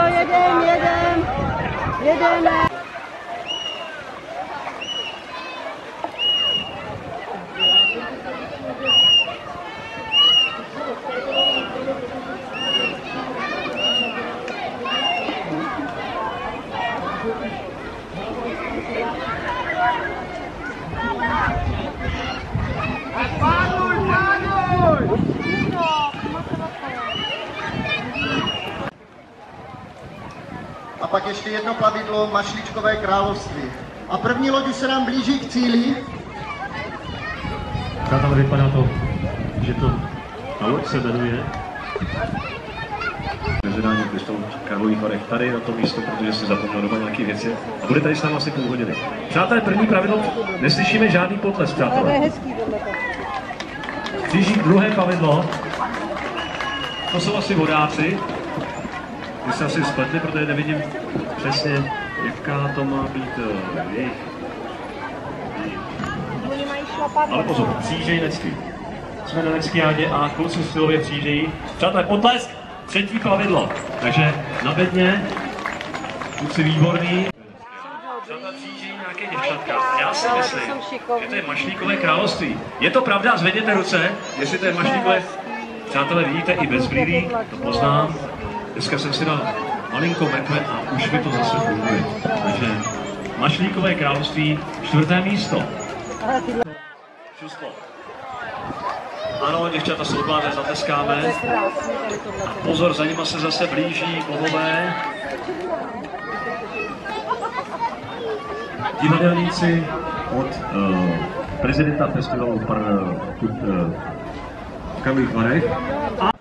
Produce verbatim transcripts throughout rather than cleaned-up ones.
jedem, jedem, jedeme. A pak ještě jedno plavidlo, Mašličkové království. A první loď už se nám blíží k cíli. Přátelé, vypadá to, že to ta loď se jmenuje Mezinárodní Kristof v Karlových Varech, tady na to místo, protože si zapomněl doma nějaké věci. A bude tady s námi asi půl hodiny. Přátelé, první pravidlo, neslyšíme žádný potlesk, přátelé. Křížík, druhé pravidlo, to jsou asi vodáci. Ty se asi spletli, protože nevidím přesně, jaká to má být uh, jejich. Ale pozor, přížej necky. Jsme na neckýádě a kluci silově přížejí. Přátelé, potlesk, třetí plavidlo. Takže na bedně, kluci výborný. Přátelé, přížejí nějaké děvčatka. Já si myslím, že to je Mašlíkové království. Je to pravda? Zvedněte ruce, jestli to je Mašlíkové. Přátelé, vidíte, i bez brýlí, to poznám. Dneska jsem si dal malinko mrkve a už mi to zase funguje. Takže Mašlíkové království, čtvrté místo. Čuslo. Ano, děvčata jsou odvážné, zateskáme. A pozor, za nima se zase blíží bohové. Divadelníci od uh, prezidenta festivalu v uh, Karlových Varech. A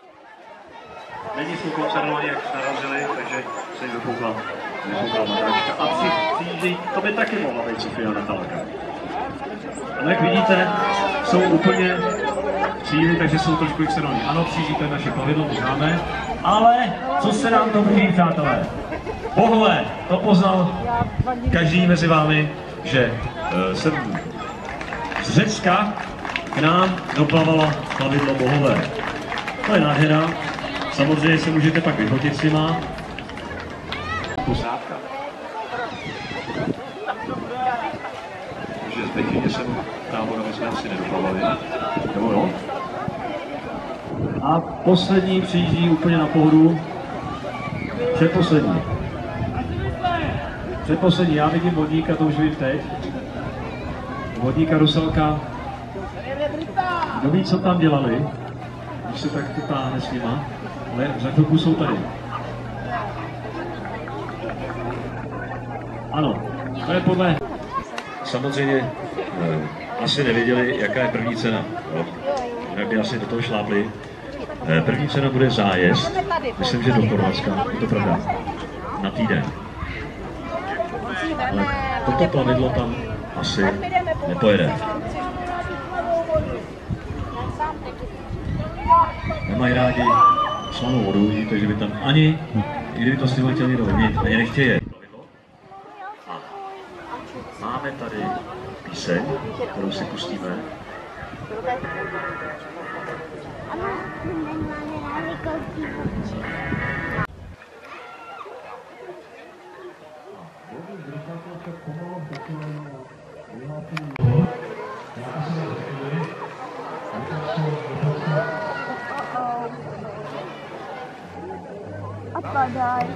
není jsou koncernování, jak narazili, takže se jim vyfoukla, vyfoukla matračka. A při příží, to by taky mohla být Sofia Natálka. Ale jak vidíte, jsou úplně v cíli, takže jsou trošku externální. Ano, příží, to je naše plavidlo, to známe. Ale co se nám to blíží, přátelé? Bohové, to poznal každý mezi vámi, že uh, jsem z Řecka k nám doplavalo plavidlo Bohové. To je nádhera. Samozřejmě se můžete pak vyhodit s nima. Posádka. Takže z Bechyně jsem táborovi jsme asi nedoplavali. Nebo jo? A poslední přijíždí úplně na pohodu. Předposlední. Předposlední. Já vidím vodníka, to už vidím teď. Vodníka Ruselka. Kdo ví, co tam dělali, když se tak to táhne s nima. Ale za chvilku jsou tady. Ano, to je podle... Samozřejmě eh, asi nevěděli, jaká je první cena. Jak by asi do toho šlápli. Eh, první cena bude zájezd. Myslím, že do Chorvatska, je to pravda. Na týden. Ale toto plavidlo tam asi nepojede. Nemají rádi slanou vodu, takže by tam ani, i kdyby to s tím chtěl někdo vyměnit, ani nechtěje. A máme tady píseň, kterou si pustíme. A padaj.